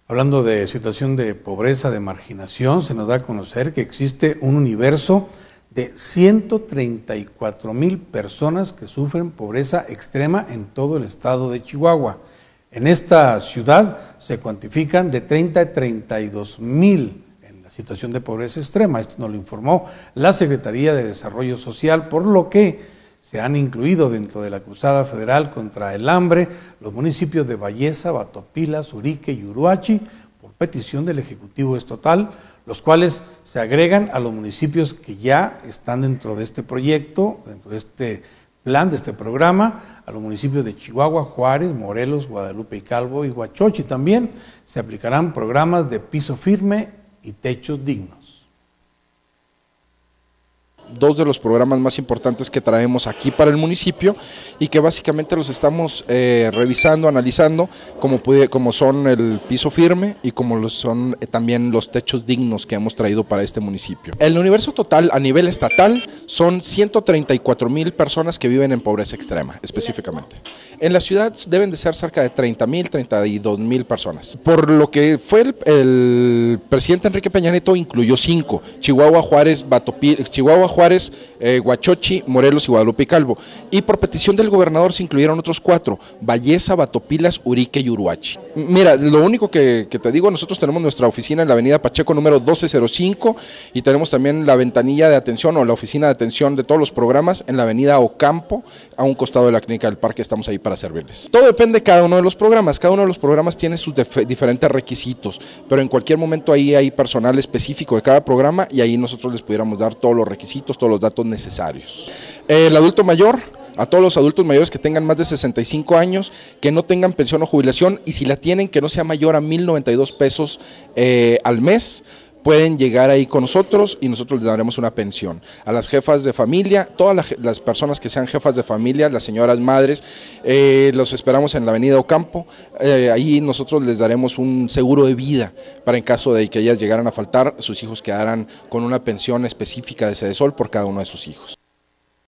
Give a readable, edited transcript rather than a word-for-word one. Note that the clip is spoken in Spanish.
Hablando de situación de pobreza, de marginación, se nos da a conocer que existe un universo de 134,000 personas que sufren pobreza extrema en todo el estado de Chihuahua. En esta ciudad se cuantifican de 30 a 32,000 en la situación de pobreza extrema. Esto nos lo informó la Secretaría de Desarrollo Social, por lo que se han incluido dentro de la Cruzada Federal contra el Hambre los municipios de Valleza, Batopilas, Urique y Uruachi, por petición del Ejecutivo Estatal, los cuales se agregan a los municipios que ya están dentro de este proyecto, dentro de este plan, de este programa, a los municipios de Chihuahua, Juárez, Morelos, Guadalupe y Calvo y Huachochi. También se aplicarán programas de piso firme y techos dignos. Dos de los programas más importantes que traemos aquí para el municipio y que básicamente los estamos revisando, analizando, como son el piso firme y como son también los techos dignos que hemos traído para este municipio. El universo total a nivel estatal son 134,000 personas que viven en pobreza extrema, específicamente. En la ciudad deben de ser cerca de 30,000, 32,000 personas. Por lo que fue el presidente Enrique Peña Nieto incluyó 5, Chihuahua, Juárez, Huachochi, Morelos y Guadalupe y Calvo. Y por petición del gobernador se incluyeron otros 4, Valleza, Batopilas, Urique y Uruachi. Mira, lo único que te digo, nosotros tenemos nuestra oficina en la avenida Pacheco número 1205 y tenemos también la ventanilla de atención o la oficina de atención de todos los programas en la avenida Ocampo, a un costado de la Clínica del Parque. Estamos ahí para servirles. Todo depende de cada uno de los programas, cada uno de los programas tiene sus diferentes requisitos, pero en cualquier momento ahí hay personal específico de cada programa y ahí nosotros les pudiéramos dar todos los requisitos, todos los datos necesarios. El adulto mayor, a todos los adultos mayores que tengan más de 65 años, que no tengan pensión o jubilación y si la tienen que no sea mayor a 1,092 pesos al mes, pueden llegar ahí con nosotros y nosotros les daremos una pensión. A las jefas de familia, todas las personas que sean jefas de familia, las señoras madres, los esperamos en la avenida Ocampo, ahí nosotros les daremos un seguro de vida para en caso de que ellas llegaran a faltar, sus hijos quedaran con una pensión específica de Sedesol por cada uno de sus hijos.